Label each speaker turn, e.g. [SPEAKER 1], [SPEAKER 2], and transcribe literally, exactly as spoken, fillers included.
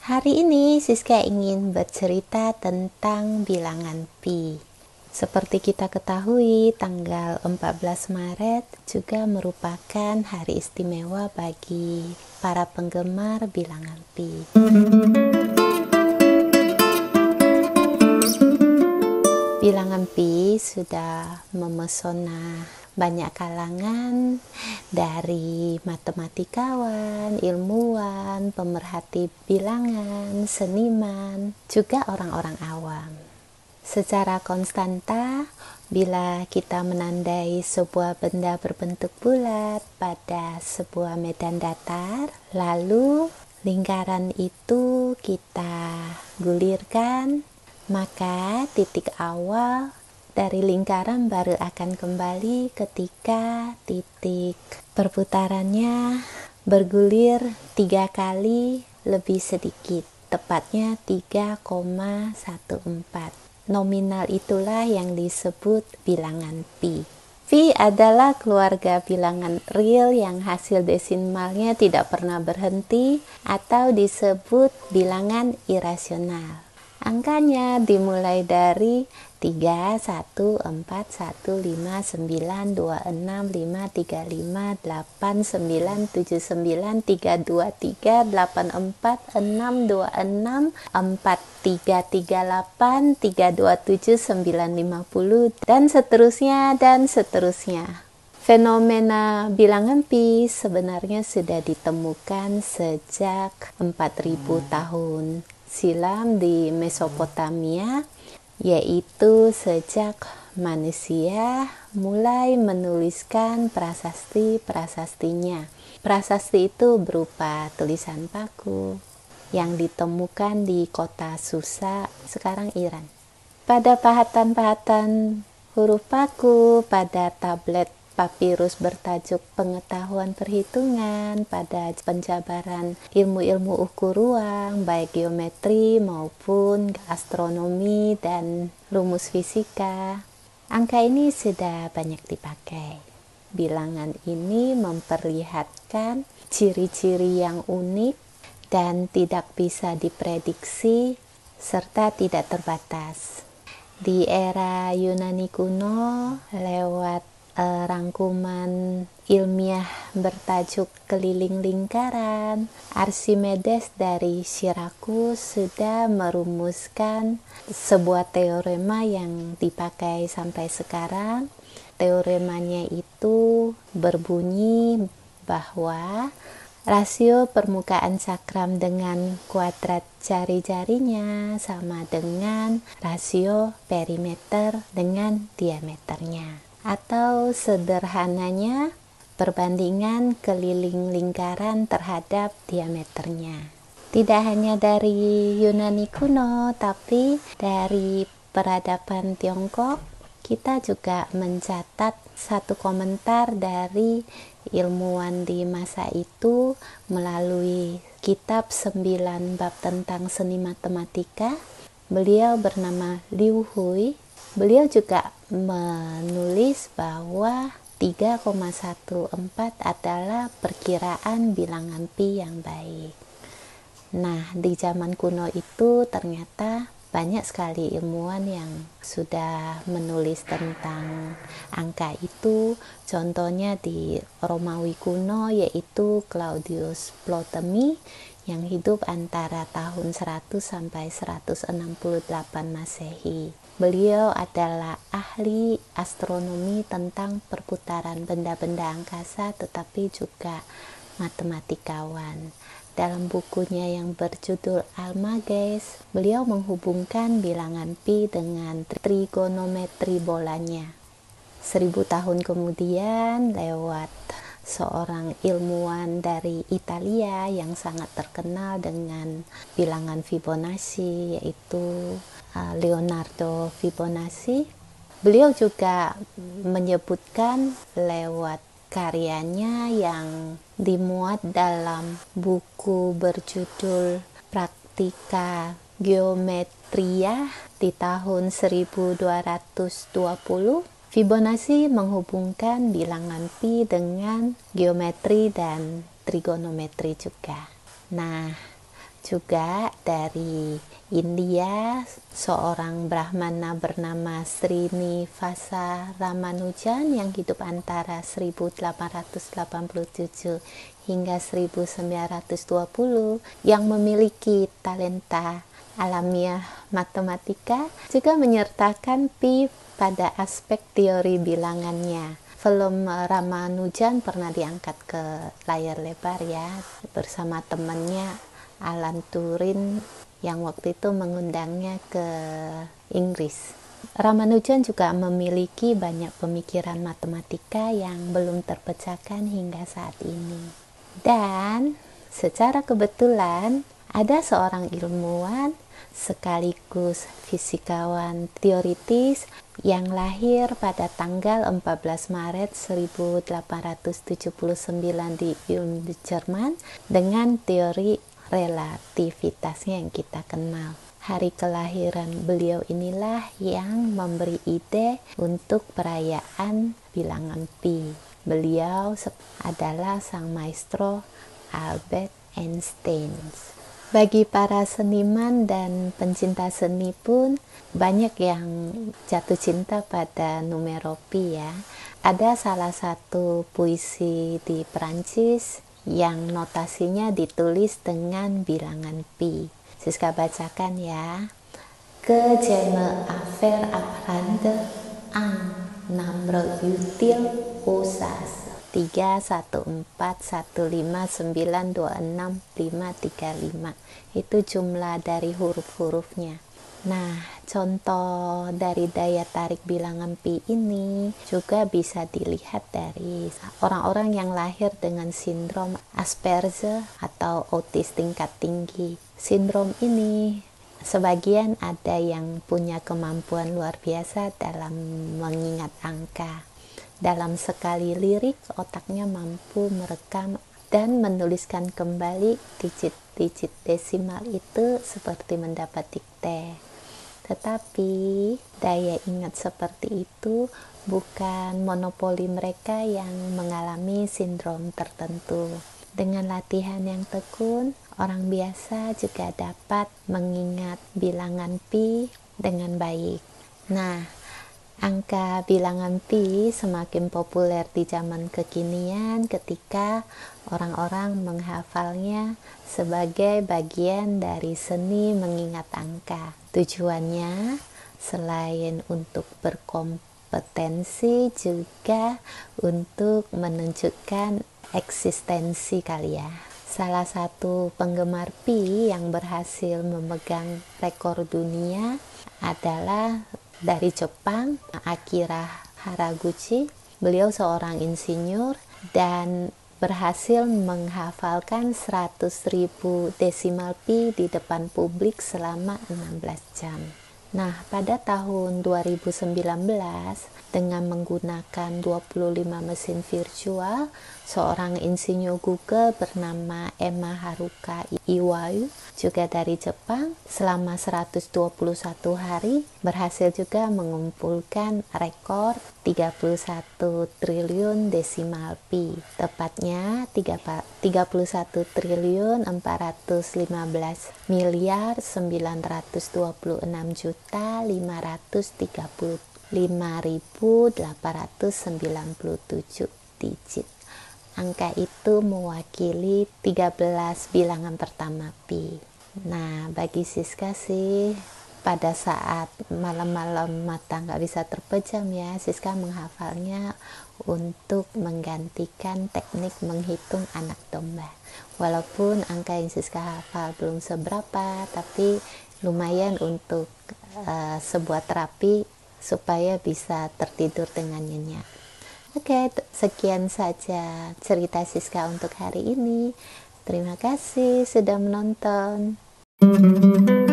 [SPEAKER 1] Hari ini Siska ingin bercerita tentang bilangan pi. Seperti kita ketahui, tanggal empat belas Maret juga merupakan hari istimewa bagi para penggemar bilangan pi. Bilangan pi sudah memesona banyak kalangan, dari matematikawan, ilmuwan, pemerhati bilangan, seniman, juga orang-orang awam. Secara konstanta, bila kita menandai sebuah benda berbentuk bulat pada sebuah medan datar, lalu lingkaran itu kita gulirkan, maka titik awal dari lingkaran baru akan kembali ketika titik perputarannya bergulir tiga kali lebih sedikit, tepatnya tiga koma empat belas. Nominal itulah yang disebut bilangan pi. Pi adalah keluarga bilangan real yang hasil desimalnya tidak pernah berhenti atau disebut bilangan irasional. Angkanya dimulai dari tiga, satu, empat, satu, lima, sembilan, dua, enam, lima, tiga, lima, delapan, sembilan, tujuh, sembilan, tiga, dua, tiga, delapan, empat, enam, dua, enam, empat, tiga, tiga, delapan, tiga, dua, tujuh, sembilan, lima puluh, dan seterusnya, dan seterusnya. Fenomena bilangan pi sebenarnya sudah ditemukan sejak empat ribu tahun silam di Mesopotamia, yaitu sejak manusia mulai menuliskan prasasti-prasastinya. Prasasti itu berupa tulisan paku yang ditemukan di kota Susa, sekarang Iran. Pada pahatan-pahatan huruf paku, pada tablet papirus bertajuk pengetahuan perhitungan, pada penjabaran ilmu-ilmu ukur ruang, baik geometri maupun astronomi dan rumus fisika. Angka ini sudah banyak dipakai. Bilangan ini memperlihatkan ciri-ciri yang unik dan tidak bisa diprediksi serta tidak terbatas. Di era Yunani kuno, lewat Uh, rangkuman ilmiah bertajuk keliling lingkaran, Archimedes dari Syrakus sudah merumuskan sebuah teorema yang dipakai sampai sekarang. Teoremanya itu berbunyi bahwa rasio permukaan cakram dengan kuadrat jari-jarinya sama dengan rasio perimeter dengan diameternya. Atau sederhananya, perbandingan keliling lingkaran terhadap diameternya. Tidak hanya dari Yunani kuno, tapi dari peradaban Tiongkok, kita juga mencatat satu komentar dari ilmuwan di masa itu melalui kitab sembilan bab tentang seni matematika. Beliau bernama Liu Hui. Beliau juga menulis bahwa tiga koma empat belas adalah perkiraan bilangan pi yang baik. Nah, di zaman kuno itu ternyata banyak sekali ilmuwan yang sudah menulis tentang angka itu. Contohnya di Romawi kuno yaitu Claudius Ptolemy yang hidup antara tahun seratus sampai seratus enam puluh delapan Masehi. Beliau adalah ahli astronomi tentang perputaran benda-benda angkasa, tetapi juga matematikawan. Dalam bukunya yang berjudul Almagest, beliau menghubungkan bilangan pi dengan trigonometri bolanya. Seribu tahun kemudian, lewat seorang ilmuwan dari Italia yang sangat terkenal dengan bilangan Fibonacci, yaitu Leonardo Fibonacci. Beliau juga menyebutkan lewat karyanya yang dimuat dalam buku berjudul Praktika Geometria di tahun seribu dua ratus dua puluh. Fibonacci menghubungkan bilangan pi dengan geometri dan trigonometri juga. Nah, Juga dari India, seorang Brahmana bernama Srinivasa Ramanujan yang hidup antara seribu delapan ratus delapan puluh tujuh hingga seribu sembilan ratus dua puluh, yang memiliki talenta alamiah matematika, juga menyertakan pi pada aspek teori bilangannya. Film Ramanujan pernah diangkat ke layar lebar ya, bersama temannya Alan Turing yang waktu itu mengundangnya ke Inggris. Ramanujan juga memiliki banyak pemikiran matematika yang belum terpecahkan hingga saat ini. Dan secara kebetulan ada seorang ilmuwan sekaligus fisikawan teoritis yang lahir pada tanggal empat belas Maret seribu delapan ratus tujuh puluh sembilan di Ulm, Jerman, dengan teori relativitasnya yang kita kenal. Hari kelahiran beliau inilah yang memberi ide untuk perayaan bilangan pi. Beliau adalah sang maestro Albert Einstein. Bagi para seniman dan pencinta seni pun banyak yang jatuh cinta pada numero pi ya. Ada salah satu puisi di Perancis yang notasinya ditulis dengan bilangan pi. Siska bacakan ya. Que je me affaire apprendre un nombre utile aux as. tiga satu empat satu lima sembilan dua enam lima tiga lima. Itu jumlah dari huruf-hurufnya. Nah, contoh dari daya tarik bilangan pi ini juga bisa dilihat dari orang-orang yang lahir dengan sindrom Asperger atau autis tingkat tinggi. Sindrom ini sebagian ada yang punya kemampuan luar biasa dalam mengingat angka. Dalam sekali lirik, otaknya mampu merekam dan menuliskan kembali digit-digit desimal itu seperti mendapat dikte. Tetapi daya ingat seperti itu bukan monopoli mereka yang mengalami sindrom tertentu. Dengan latihan yang tekun, orang biasa juga dapat mengingat bilangan pi dengan baik. Nah, angka bilangan pi semakin populer di zaman kekinian ketika orang-orang menghafalnya sebagai bagian dari seni mengingat angka. Tujuannya selain untuk berkompetensi juga untuk menunjukkan eksistensi kali ya. Salah satu penggemar pi yang berhasil memegang rekor dunia adalah dari Jepang, Akira Haraguchi. Beliau seorang insinyur dan berhasil menghafalkan seratus ribu desimal pi di depan publik selama enam belas jam. Nah, pada tahun dua ribu sembilan belas, dengan menggunakan dua puluh lima mesin virtual, seorang insinyur Google bernama Emma Haruka Iwao, juga dari Jepang, selama seratus dua puluh satu hari berhasil juga mengumpulkan rekor tiga puluh satu triliun desimal pi. Tepatnya tiga puluh satu triliun empat ratus lima belas miliar sembilan ratus dua puluh enam juta lima ratus tiga puluh lima ribu delapan ratus sembilan puluh tujuh digit. Angka itu mewakili tiga belas bilangan pertama pi. Nah, bagi Siska sih, pada saat malam-malam mata nggak bisa terpejam ya, Siska menghafalnya untuk menggantikan teknik menghitung anak domba. Walaupun angka yang Siska hafal belum seberapa, tapi lumayan untuk uh, sebuah terapi supaya bisa tertidur dengan nyenyak. Oke, sekian saja cerita Siska untuk hari ini. Terima kasih sudah menonton.